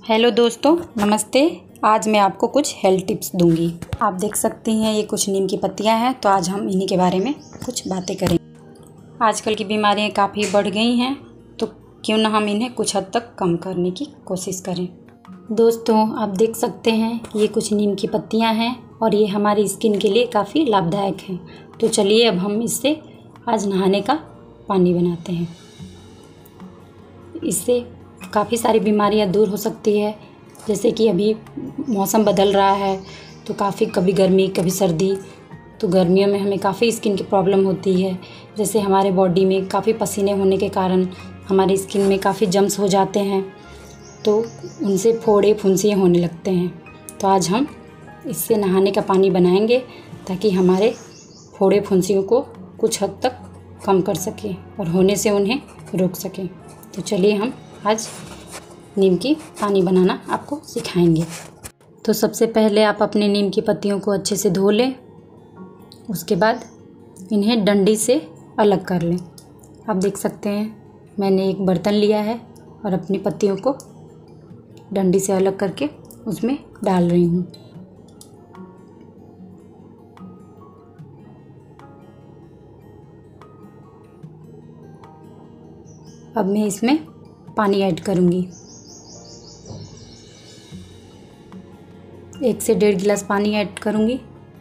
Hello दोस्तों, नमस्ते। आज मैं आपको कुछ हेल्थ टिप्स दूंगी। आप देख सकती हैं ये कुछ नीम की पत्तियां हैं, तो आज हम इन्हीं के बारे में कुछ बातें करें। आजकल की बीमारियां काफ़ी बढ़ गई हैं, तो क्यों ना हम इन्हें कुछ हद तक कम करने की कोशिश करें। दोस्तों, आप देख सकते हैं ये कुछ नीम की पत्तियां हैं और ये हमारी स्किन के लिए काफ़ी लाभदायक हैं। तो चलिए अब हम इससे आज नहाने का पानी बनाते हैं। इससे काफ़ी सारी बीमारियां दूर हो सकती है। जैसे कि अभी मौसम बदल रहा है, तो काफ़ी कभी गर्मी कभी सर्दी, तो गर्मियों में हमें काफ़ी स्किन की प्रॉब्लम होती है। जैसे हमारे बॉडी में काफ़ी पसीने होने के कारण हमारी स्किन में काफ़ी जम्स हो जाते हैं, तो उनसे फोड़े फुंसियाँ होने लगते हैं। तो आज हम इससे नहाने का पानी बनाएंगे ताकि हमारे फोड़े फुंसियों को कुछ हद तक कम कर सकें और होने से उन्हें रोक सकें। तो चलिए हम आज नीम की पानी बनाना आपको सिखाएंगे। तो सबसे पहले आप अपने नीम की पत्तियों को अच्छे से धो लें। उसके बाद इन्हें डंडी से अलग कर लें। आप देख सकते हैं मैंने एक बर्तन लिया है और अपनी पत्तियों को डंडी से अलग करके उसमें डाल रही हूँ। अब मैं इसमें पानी ऐड करूँगी। 1 से 1.5 गिलास पानी ऐड करूँगी।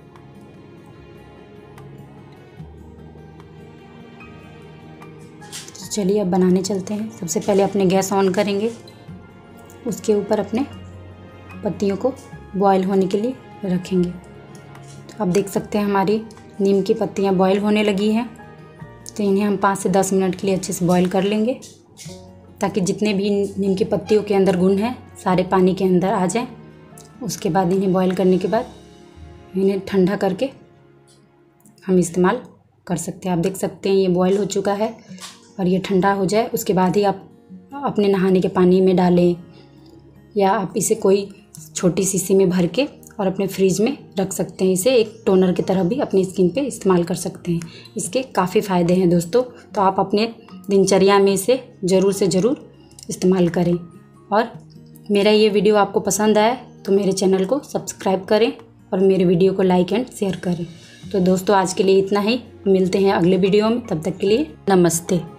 तो चलिए अब बनाने चलते हैं। सबसे पहले अपने गैस ऑन करेंगे, उसके ऊपर अपने पत्तियों को बॉईल होने के लिए रखेंगे। तो आप देख सकते हैं हमारी नीम की पत्तियाँ बॉईल होने लगी हैं। तो इन्हें हम 5 से 10 मिनट के लिए अच्छे से बॉईल कर लेंगे, ताकि जितने भी नीम की पत्तियों के अंदर गुण हैं सारे पानी के अंदर आ जाएं। उसके बाद इन्हें बॉईल करने के बाद इन्हें ठंडा करके हम इस्तेमाल कर सकते हैं। आप देख सकते हैं ये बॉईल हो चुका है और ये ठंडा हो जाए उसके बाद ही आप अपने नहाने के पानी में डालें, या आप इसे कोई छोटी शीशी में भर के और अपने फ्रिज में रख सकते हैं। इसे एक टोनर की तरह भी अपनी स्किन पे इस्तेमाल कर सकते हैं। इसके काफ़ी फ़ायदे हैं दोस्तों, तो आप अपने दिनचर्या में इसे ज़रूर से ज़रूर इस्तेमाल करें। और मेरा ये वीडियो आपको पसंद आए तो मेरे चैनल को सब्सक्राइब करें और मेरे वीडियो को लाइक एंड शेयर करें। तो दोस्तों, आज के लिए इतना ही। मिलते हैं अगले वीडियो में, तब तक के लिए नमस्ते।